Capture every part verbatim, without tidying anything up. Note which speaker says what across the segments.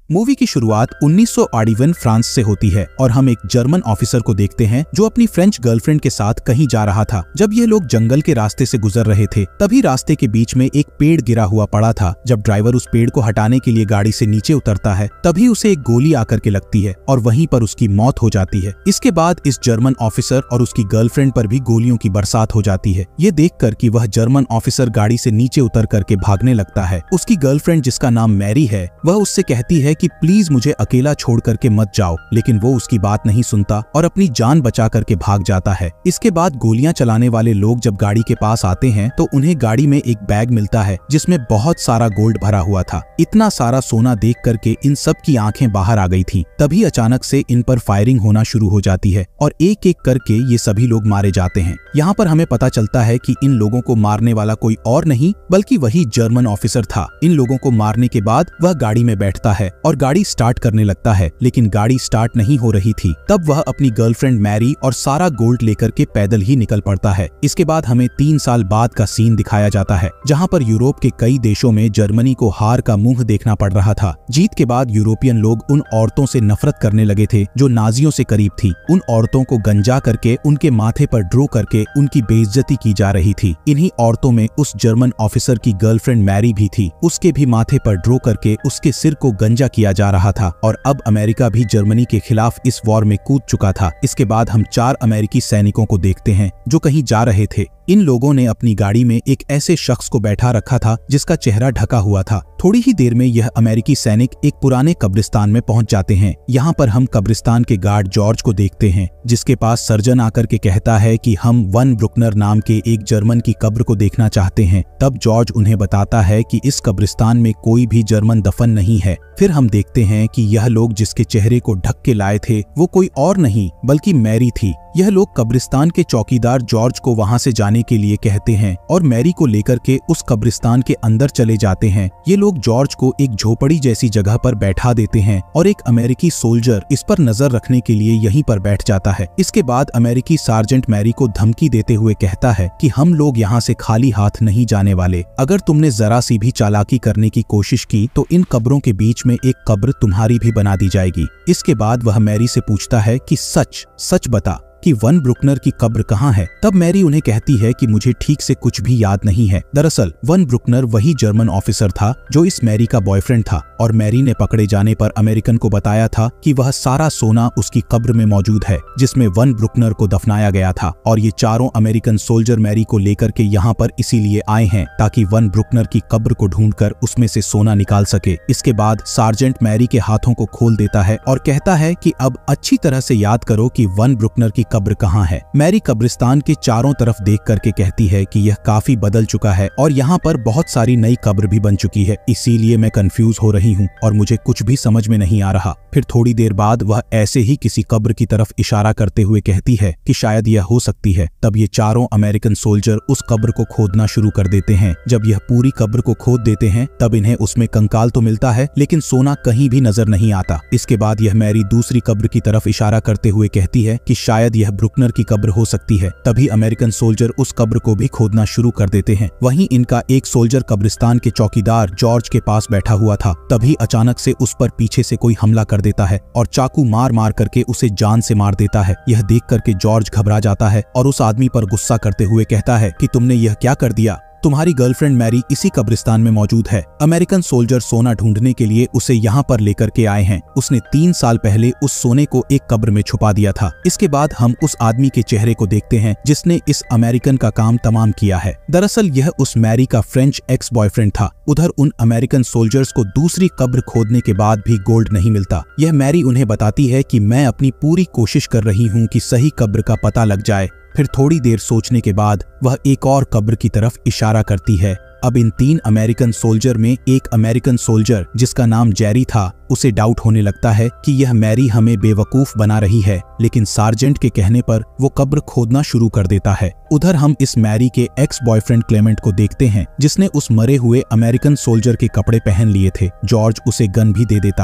Speaker 1: Movie की शुरुआत उन्नीस सौ इक्यासी फ्रांस से होती है और हम एक जर्मन ऑफिसर को देखते हैं जो अपनी फ्रेंच गर्लफ्रेंड के साथ कहीं जा रहा था। जब ये लोग जंगल के रास्ते से गुजर रहे थे तभी रास्ते के बीच में एक पेड़ गिरा हुआ पड़ा था। जब ड्राइवर उस पेड़ को हटाने के लिए गाड़ी से नीचे उतरता है तभी उसे एक गोली आकर के लगती है और वहीं पर उसकी मौत हो जाती है। इसके बाद इस जर्मन ऑफिसर और उसकी गर्लफ्रेंड पर भी गोलियों की बरसात हो जाती है। ये देखकर कि वह जर्मन ऑफिसर गाड़ी से नीचे उतर करके भागने लगता है। उसकी गर्लफ्रेंड जिसका नाम मैरी है वह उससे कहती है कि प्लीज मुझे अकेला छोड़ करके मत जाओ, लेकिन वो उसकी बात नहीं सुनता और अपनी जान बचा करके भाग जाता है। इसके बाद गोलियां चलाने वाले लोग जब गाड़ी के पास आते हैं तो उन्हें गाड़ी में एक बैग मिलता है जिसमें बहुत सारा गोल्ड भरा हुआ था। इतना सारा सोना देख करके इन सब की आंखें बाहर आ गई थी। तभी अचानक से इन पर फायरिंग होना शुरू हो जाती है और एक एक करके ये सभी लोग मारे जाते हैं। यहाँ पर हमें पता चलता है कि इन लोगों को मारने वाला कोई और नहीं बल्कि वही जर्मन ऑफिसर था। इन लोगों को मारने के बाद वह गाड़ी में बैठता है और गाड़ी स्टार्ट करने लगता है, लेकिन गाड़ी स्टार्ट नहीं हो रही थी। तब वह अपनी गर्लफ्रेंड मैरी और सारा गोल्ड लेकर के पैदल ही निकल पड़ता है। इसके बाद हमें तीन साल बाद का सीन दिखाया जाता है जहाँ पर यूरोप के कई देशों में जर्मनी को हार का मुंह देखना पड़ रहा था। जीत के बाद यूरोपियन लोग उन औरतों से नफरत करने लगे थे जो नाजियों से करीब थी। उन औरतों को गंजा करके उनके माथे पर ड्रो करके उनकी बेइज्जती की जा रही थी। इन्हीं औरतों में उस जर्मन ऑफिसर की गर्लफ्रेंड मैरी भी थी। उसके भी माथे पर ड्रो करके उसके सिर को गंजा किया जा रहा था और अब अमेरिका भी जर्मनी के खिलाफ इस वॉर में कूद चुका था। इसके बाद हम चार अमेरिकी सैनिकों को देखते हैं जो कहीं जा रहे थे। इन लोगों ने अपनी गाड़ी में एक ऐसे शख्स को बैठा रखा था जिसका चेहरा ढका हुआ था। थोड़ी ही देर में यह अमेरिकी सैनिक एक पुराने कब्रिस्तान में पहुंच जाते हैं। यहाँ पर हम कब्रिस्तान के गार्ड जॉर्ज को देखते हैं जिसके पास सर्जन आकर के कहता है कि हम वन ब्रुकनर नाम के एक जर्मन की कब्र को देखना चाहते हैं। तब जॉर्ज उन्हें बताता है कि इस कब्रिस्तान में कोई भी जर्मन दफन नहीं है। फिर हम देखते हैं कि यह लोग जिसके चेहरे को ढक के लाए थे वो कोई और नहीं बल्कि मैरी थी। यह लोग कब्रिस्तान के चौकीदार जॉर्ज को वहां से जाने के लिए कहते हैं और मैरी को लेकर के उस कब्रिस्तान के अंदर चले जाते हैं। ये लोग जॉर्ज को एक झोपड़ी जैसी जगह पर बैठा देते हैं और एक अमेरिकी सोल्जर इस पर नजर रखने के लिए यहीं पर बैठ जाता है। इसके बाद अमेरिकी सार्जेंट मैरी को धमकी देते हुए कहता है कि हम लोग यहाँ से खाली हाथ नहीं जाने वाले। अगर तुमने जरा सी भी चालाकी करने की कोशिश की तो इन कब्रों के बीच में एक कब्र तुम्हारी भी बना दी जाएगी। इसके बाद वह मैरी से पूछता है कि सच सच बता कि वन ब्रुकनर की कब्र कहाँ है। तब मैरी उन्हें कहती है कि मुझे ठीक से कुछ भी याद नहीं है। दरअसल वन ब्रुकनर वही जर्मन ऑफिसर था जो इस मैरी का बॉयफ्रेंड था और मैरी ने पकड़े जाने पर अमेरिकन को बताया था कि वह सारा सोना उसकी कब्र में मौजूद है जिसमें वन ब्रुकनर को दफनाया गया था। और ये चारों अमेरिकन सोल्जर मैरी को लेकर के यहाँ पर इसीलिए आए हैं ताकि वन ब्रुकनर की कब्र को ढूंढकर उसमें से सोना निकाल सके। इसके बाद सार्जेंट मैरी के हाथों को खोल देता है और कहता है कि अब अच्छी तरह से याद करो कि वन ब्रुकनर की कब्र कहाँ है। मैरी कब्रिस्तान के चारों तरफ देख करके कहती है कि यह काफी बदल चुका है और यहाँ पर बहुत सारी नई कब्र भी बन चुकी है, इसीलिए मैं कंफ्यूज हो रही हूँ और मुझे कुछ भी समझ में नहीं आ रहा। फिर थोड़ी देर बाद वह ऐसे ही किसी कब्र की तरफ इशारा करते हुए कहती है कि शायद यह हो सकती है। तब ये चारों अमेरिकन सोल्जर उस कब्र को खोदना शुरू कर देते हैं। जब यह पूरी कब्र को खोद देते हैं तब इन्हें उसमें कंकाल तो मिलता है लेकिन सोना कहीं भी नजर नहीं आता। इसके बाद यह मैरी दूसरी कब्र की तरफ इशारा करते हुए कहती है कि शायद यह ब्रुकनर की कब्र हो सकती है। तभी अमेरिकन सोल्जर उस कब्र को भी खोदना शुरू कर देते हैं। वहीं इनका एक सोल्जर कब्रिस्तान के चौकीदार जॉर्ज के पास बैठा हुआ था। तभी अचानक से उस पर पीछे से कोई हमला कर देता है और चाकू मार मार करके उसे जान से मार देता है। यह देख करके जॉर्ज घबरा जाता है और उस आदमी पर गुस्सा करते हुए कहता है कि तुमने यह क्या कर दिया। तुम्हारी गर्लफ्रेंड मैरी इसी कब्रिस्तान में मौजूद है। अमेरिकन सोल्जर सोना ढूंढने के लिए उसे यहाँ पर लेकर के आए हैं। उसने तीन साल पहले उस सोने को एक कब्र में छुपा दिया था। इसके बाद हम उस आदमी के चेहरे को देखते हैं जिसने इस अमेरिकन का काम तमाम किया है। दरअसल यह उस मैरी का फ्रेंच एक्स बॉयफ्रेंड था। उधर उन अमेरिकन सोल्जर्स को दूसरी कब्र खोदने के बाद भी गोल्ड नहीं मिलता। यह मैरी उन्हें बताती है कि मैं अपनी पूरी कोशिश कर रही हूँ कि सही कब्र का पता लग जाए। फिर थोड़ी देर सोचने के बाद वह एक और कब्र की तरफ इशारा करती है। अब इन तीन अमेरिकन सोल्जर में एक अमेरिकन सोल्जर जिसका नाम जेरी था उसे डाउट होने लगता है कि यह मैरी हमें बेवकूफ बना रही है, लेकिन सार्जेंट के कहने पर वो कब्र खोदना शुरू कर देता है। उधर हम इस मैरी के एक्स बॉयफ्रेंड क्लेमेंट को देखते हैं जिसने उस मरे हुए अमेरिकन सोल्जर के कपड़े पहन लिए थे। जॉर्ज उसे गन भी दे देता है।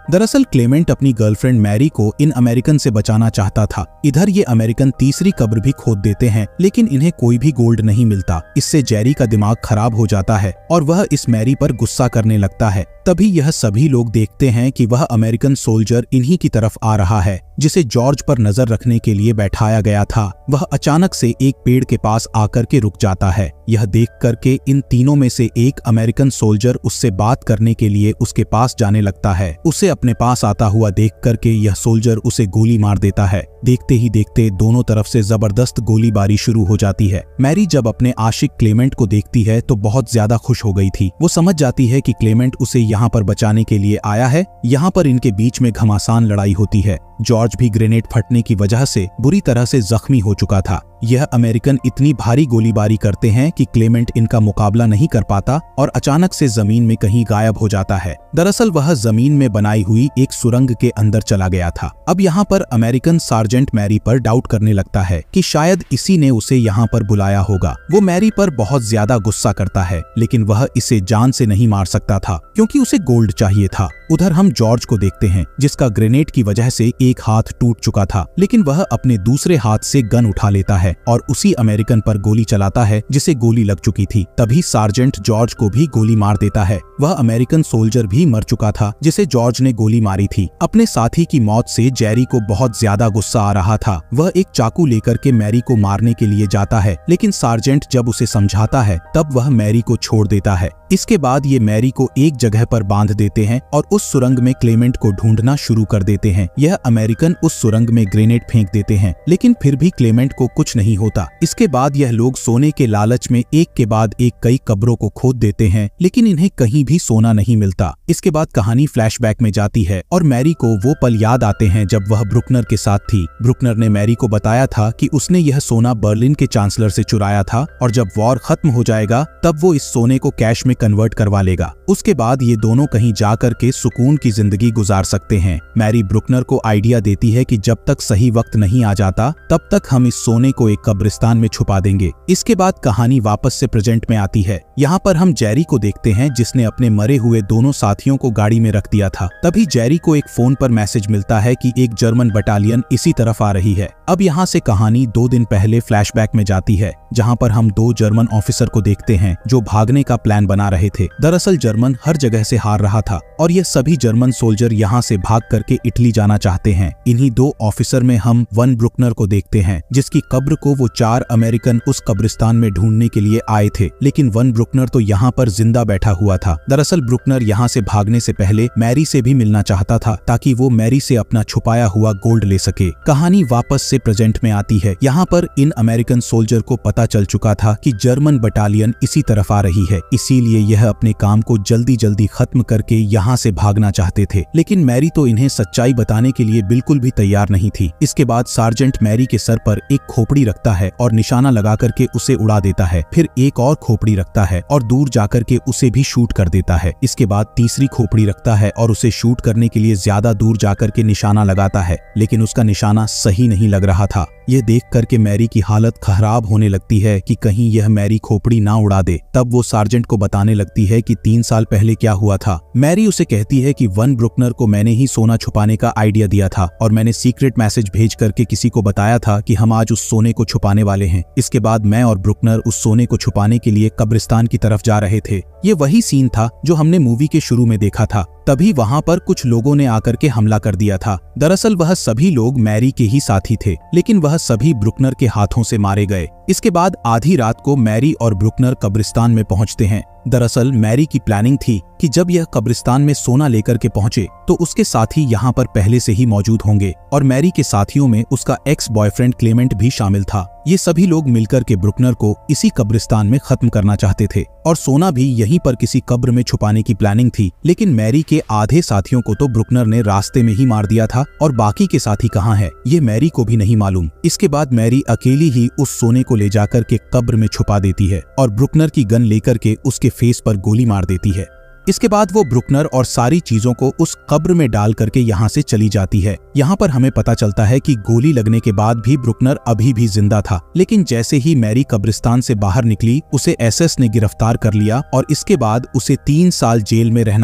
Speaker 1: दरअसल क्लेमेंट अपनी गर्लफ्रेंड मैरी को इन अमेरिकन से बचाना चाहता था। इधर ये अमेरिकन तीसरी कब्र भी खोद देते हैं, लेकिन इन्हें कोई भी गोल्ड नहीं मिलता। इससे जेरी का दिमाग खराब हो जाता है और वह इस मैरी पर गुस्सा करने लगता है। तभी यह सभी लोग देखते हैं कि वह अमेरिकन सोल्जर इन्हीं की तरफ आ रहा है, जिसे जॉर्ज पर नजर रखने के लिए बैठाया गया था। वह अचानक से एक पेड़ के पास आकर के रुक जाता है। यह देख करके इन तीनों में से एक अमेरिकन सोल्जर उससे बात करने के लिए उसके पास जाने लगता है। उसे अपने पास आता हुआ देख करके यह सोल्जर उसे गोली मार देता है। देखते ही देखते दोनों तरफ से जबरदस्त गोलीबारी शुरू हो जाती है। मैरी जब अपने आशिक क्लेमेंट को देखती है तो बहुत ज्यादा खुश हो गई थी। वो समझ जाती है कि क्लेमेंट उसे यहाँ पर बचाने के लिए आया है। यहाँ पर इनके बीच में घमासान लड़ाई होती है। जॉर्ज भी ग्रेनेड फटने की वजह से बुरी तरह से जख्मी हो चुका था। यह अमेरिकन इतनी भारी गोलीबारी करते हैं कि क्लेमेंट इनका मुकाबला नहीं कर पाता और अचानक से जमीन में कहीं गायब हो जाता है। दरअसल वह जमीन में बनाई हुई एक सुरंग के अंदर चला गया था। अब यहाँ पर अमेरिकन सार्जेंट मैरी पर डाउट करने लगता है कि शायद इसी ने उसे यहाँ पर बुलाया होगा। वो मैरी पर बहुत ज्यादा गुस्सा करता है, लेकिन वह इसे जान से नहीं मार सकता था क्योंकि उसे गोल्ड चाहिए था। उधर हम जॉर्ज को देखते हैं, जिसका ग्रेनेड की वजह से एक हाथ टूट चुका था, लेकिन वह अपने दूसरे हाथ से गन उठा लेता है और उसी अमेरिकन पर गोली चलाता है जिसे गोली लग चुकी थी। तभी सार्जेंट जॉर्ज को भी गोली मार देता है। वह अमेरिकन सोल्जर भी मर चुका था जिसे जॉर्ज ने गोली मारी थी। अपने साथी की मौत से जेरी को बहुत ज्यादा गुस्सा आ रहा था। वह एक चाकू लेकर के मैरी को मारने के लिए जाता है, लेकिन सार्जेंट जब उसे समझाता है तब वह मैरी को छोड़ देता है। इसके बाद ये मैरी को एक जगह पर बांध देते हैं और उस सुरंग में क्लेमेंट को ढूंढना शुरू कर देते हैं। यह अमेरिकन उस सुरंग में ग्रेनेड फेंक देते हैं, लेकिन फिर भी क्लेमेंट को कुछ नहीं होता। इसके बाद यह लोग सोने के लालच में एक के बाद एक कई कब्रों को खोद देते हैं, लेकिन इन्हें कहीं भी सोना नहीं मिलता। इसके बाद कहानी फ्लैशबैक में जाती है और मैरी को वो पल याद आते हैं जब वह ब्रुकनर के साथ थी। ब्रुकनर ने मैरी को बताया था कि उसने यह सोना बर्लिन के चांसलर से चुराया था और जब वॉर खत्म हो जाएगा तब वो इस सोने को कैश में कन्वर्ट करवा लेगा। उसके बाद ये दोनों कहीं जाकर के सुकून की जिंदगी गुजार सकते हैं। मैरी ब्रुकनर को आइडिया देती है कि जब तक सही वक्त नहीं आ जाता तब तक हम इस सोने को एक कब्रिस्तान में छुपा देंगे। इसके बाद कहानी वापस से प्रेजेंट में आती है। यहाँ पर हम जेरी को देखते हैं, जिसने अपने मरे हुए दोनों साथियों को गाड़ी में रख दिया था। तभी जेरी को एक फोन पर मैसेज मिलता है कि एक जर्मन बटालियन इसी तरफ आ रही है। अब यहाँ से कहानी दो दिन पहले फ्लैशबैक में जाती है, जहाँ पर हम दो जर्मन ऑफिसर को देखते हैं जो भागने का प्लान बना रहे थे। दरअसल जर्मन हर जगह से हार रहा था और ये सभी जर्मन सोल्जर यहाँ से भाग करके इटली जाना चाहते हैं। इन्हीं दो ऑफिसर में हम वन ब्रुकनर को देखते हैं, जिसकी कब्र को वो चार अमेरिकन उस कब्रिस्तान में ढूंढने के लिए आए थे, लेकिन वन ब्रुकनर तो यहाँ पर जिंदा बैठा हुआ था। दरअसल ब्रुकनर यहाँ से भागने से पहले मैरी से भी मिलना चाहता था ताकि वो मैरी से अपना छुपाया हुआ गोल्ड ले सके। कहानी वापस से प्रेजेंट में आती है। यहाँ पर इन अमेरिकन सोल्जर को पता चल चुका था कि जर्मन बटालियन इसी तरफ आ रही है, इसीलिए यह अपने काम को जल्दी जल्दी खत्म करके यहाँ से भागना चाहते थे। लेकिन मैरी तो इन्हें सच्चाई बताने के लिए बिल्कुल भी तैयार नहीं थी। इसके बाद सार्जेंट मैरी के सर पर एक खोपड़ी रखता है और निशाना लगा करके उसे उड़ा देता है। फिर एक और खोपड़ी रखता है और दूर जाकर के उसे भी शूट कर देता है। इसके बाद तीसरी खोपड़ी रखता है और उसे शूट करने के लिए ज्यादा दूर जाकर के निशाना लगाता है, लेकिन उसका निशाना सही नहीं लग रहा था। यह देख करके मैरी की हालत खराब होने लगती है कि कहीं यह मैरी खोपड़ी ना उड़ा दे। तब वो सार्जेंट को बताने लगती है कि तीन साल पहले क्या हुआ था। मैरी उसे कहती है कि वन ब्रुकनर को मैंने ही सोना छुपाने का आइडिया दिया था और मैंने सीक्रेट मैसेज भेज करके किसी को बताया था कि हम आज उस सोने को छुपाने वाले हैं। इसके बाद मैं और ब्रुकनर उस सोने को छुपाने के लिए कब्रिस्तान की तरफ जा रहे थे। ये वही सीन था जो हमने मूवी के शुरू में देखा था। तभी वहां पर कुछ लोगों ने आकर के हमला कर दिया था। दरअसल वह सभी लोग मैरी के ही साथी थे, लेकिन वह सभी ब्रुकनर के हाथों से मारे गए। इसके बाद आधी रात को मैरी और ब्रुकनर कब्रिस्तान में पहुंचते हैं। दरअसल मैरी की प्लानिंग थी कि जब यह कब्रिस्तान में सोना लेकर के पहुंचे तो उसके साथी यहाँ पर पहले से ही मौजूद होंगे और मैरी के साथियों में उसका एक्स बॉयफ्रेंड क्लेमेंट भी शामिल था। ये सभी लोग मिलकर के ब्रुकनर को इसी कब्रिस्तान में खत्म करना चाहते थे और सोना भी यहीं पर किसी कब्र में छुपाने की प्लानिंग थी। लेकिन मैरी के आधे साथियों को तो ब्रुकनर ने रास्ते में ही मार दिया था और बाकी के साथी कहाँ है ये मैरी को भी नहीं मालूम। इसके बाद मैरी अकेली ही उस सोने को ले जाकर के कब्र में छुपा देती है और ब्रुकनर की गन लेकर के उसके फेस पर गोली मार देती है। इसके बाद वो ब्रुकनर और सारी चीजों को उस कब्र में डाल करके यहाँ से चली जाती है। यहाँ पर हमें पता चलता है कि गोली लगने के बाद भी ब्रुकनर अभी भी जिंदा था, लेकिन जैसे ही मैरी कब्रिस्तान से बाहर निकली उसे एसएस ने गिरफ्तार कर लिया और इसके बाद उसे तीन साल जेल में रहना पड़ा।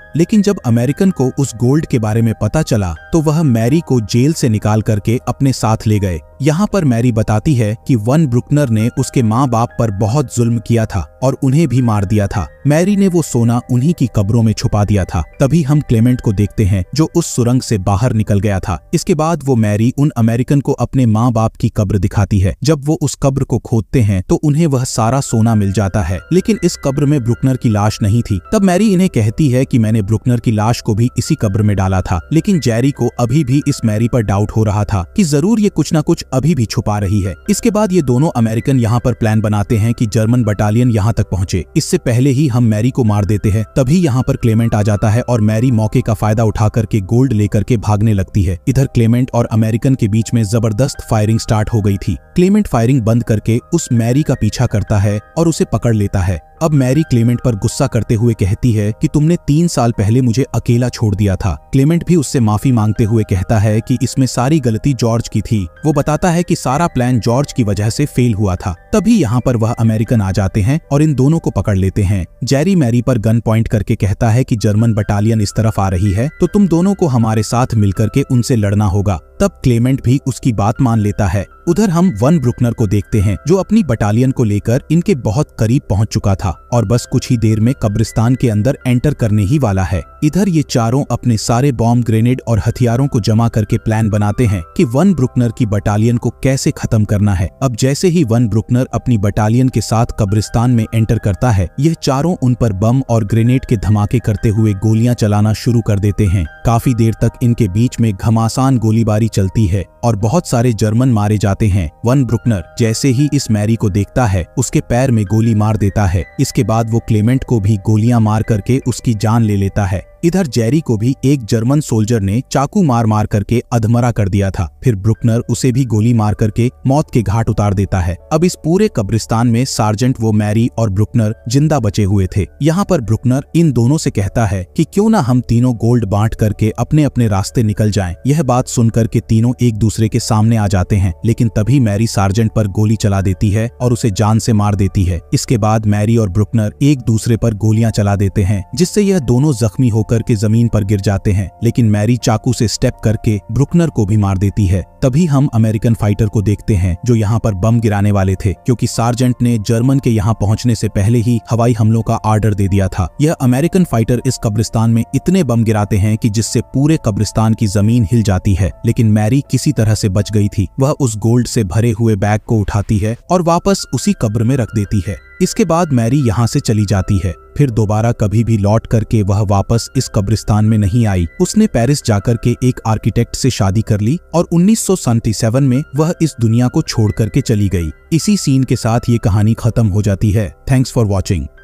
Speaker 1: लेकिन जब अमेरिकन को उस गोल्ड के बारे में पता चला तो वह मैरी को जेल से निकाल करके अपने साथ ले गए। यहाँ पर मैरी बताती है कि वन ब्रुकनर ने उसके माँ बाप पर बहुत जुल्म किया था और उन्हें भी मार दिया था। मैरी ने वो सोना उन्हीं की कब्रों में छुपा दिया था। तभी हम क्लेमेंट को देखते हैं जो उस सुरंग से बाहर निकल गया था। इसके बाद वो मैरी उन अमेरिकन को अपने माँ बाप की कब्र दिखाती है। जब वो उस कब्र को खोदते हैं तो उन्हें वह सारा सोना मिल जाता है, लेकिन इस कब्र में ब्रुकनर की लाश नहीं थी। तब मैरी इन्हें कहती है कि मैंने ब्रुकनर की लाश को भी इसी कब्र में डाला था, लेकिन जेरी को अभी भी इस मैरी पर डाउट हो रहा था कि जरूर ये कुछ ना कुछ अभी भी छुपा रही है। इसके बाद ये दोनों अमेरिकन यहाँ पर प्लान बनाते हैं कि जर्मन बटालियन यहाँ तक पहुंचे, इससे पहले ही हम मैरी को मार देते हैं। तभी यहाँ पर क्लेमेंट आ जाता है और मैरी मौके का फायदा उठा करके गोल्ड लेकर के भागने लगती है। इधर क्लेमेंट और अमेरिकन के बीच में जबरदस्त फायरिंग स्टार्ट हो गई थी। क्लेमेंट फायरिंग बंद करके उस मैरी का पीछा करता है और उसे पकड़ लेता है। अब मैरी क्लेमेंट पर गुस्सा करते हुए कहती है कि तुमने तीन साल पहले मुझे अकेला छोड़ दिया था। क्लेमेंट भी उससे माफी मांगते हुए कहता है कि इसमें सारी गलती जॉर्ज की थी। वो बताता है कि सारा प्लान जॉर्ज की वजह से फेल हुआ था। तभी यहाँ पर वह अमेरिकन आ जाते हैं और इन दोनों को पकड़ लेते हैं। जेरी मैरी पर गन पॉइंट करके कहता है कि जर्मन बटालियन इस तरफ आ रही है तो तुम दोनों को हमारे साथ मिलकर के उनसे लड़ना होगा। तब क्लेमेंट भी उसकी बात मान लेता है। उधर हम वन ब्रुकनर को देखते हैं जो अपनी बटालियन को लेकर इनके बहुत करीब पहुंच चुका था और बस कुछ ही देर में कब्रिस्तान के अंदर एंटर करने ही वाला है। इधर ये चारों अपने सारे बॉम्ब, ग्रेनेड और हथियारों को जमा करके प्लान बनाते हैं कि वन ब्रुकनर की बटालियन को कैसे खत्म करना है। अब जैसे ही वन ब्रुकनर अपनी बटालियन के साथ कब्रिस्तान में एंटर करता है, यह चारों उन पर बम और ग्रेनेड के धमाके करते हुए गोलियां चलाना शुरू कर देते हैं। काफी देर तक इनके बीच में घमासान गोलीबारी चलती है और बहुत सारे जर्मन मारे जाते हैं। वन ब्रुकनर जैसे ही इस मैरी को देखता है उसके पैर में गोली मार देता है। इसके बाद वो क्लेमेंट को भी गोलियां मार करके उसकी जान ले लेता है। इधर जेरी को भी एक जर्मन सोल्जर ने चाकू मार मार करके अधमरा कर दिया था। फिर ब्रुकनर उसे भी गोली मार करके मौत के घाट उतार देता है। अब इस पूरे कब्रिस्तान में सार्जेंट, वो मैरी और ब्रुकनर जिंदा बचे हुए थे। यहाँ पर ब्रुकनर इन दोनों से कहता है कि क्यों ना हम तीनों गोल्ड बांट करके अपने अपने रास्ते निकल जाएं। यह बात सुनकर के तीनों एक दूसरे के सामने आ जाते हैं, लेकिन तभी मैरी सार्जेंट पर गोली चला देती है और उसे जान से मार देती है। इसके बाद मैरी और ब्रुकनर एक दूसरे पर गोलियां चला देते हैं, जिससे यह दोनों जख्मी होकर के जमीन पर गिर जाते हैं, लेकिन मैरी चाकू से स्टेप करके ब्रुकनर को भी मार देती है। तभी हम अमेरिकन फाइटर को देखते हैं जो यहाँ पर बम गिराने वाले थे, क्योंकि सार्जेंट ने जर्मन के यहाँ पहुँचने से पहले ही हवाई हमलों का ऑर्डर दे दिया था। यह अमेरिकन फाइटर इस कब्रिस्तान में इतने बम गिराते हैं कि जिससे पूरे कब्रिस्तान की जमीन हिल जाती है, लेकिन मैरी किसी तरह से बच गई थी। वह उस गोल्ड से भरे हुए बैग को उठाती है और वापस उसी कब्र में रख देती है। इसके बाद मैरी यहाँ से चली जाती है। फिर दोबारा कभी भी लौट करके वह वापस इस कब्रिस्तान में नहीं आई। उसने पेरिस जाकर के एक आर्किटेक्ट से शादी कर ली और उन्नीस सौ सैंतालीस में वह इस दुनिया को छोड़ करके चली गई। इसी सीन के साथ ये कहानी खत्म हो जाती है। Thanks for watching.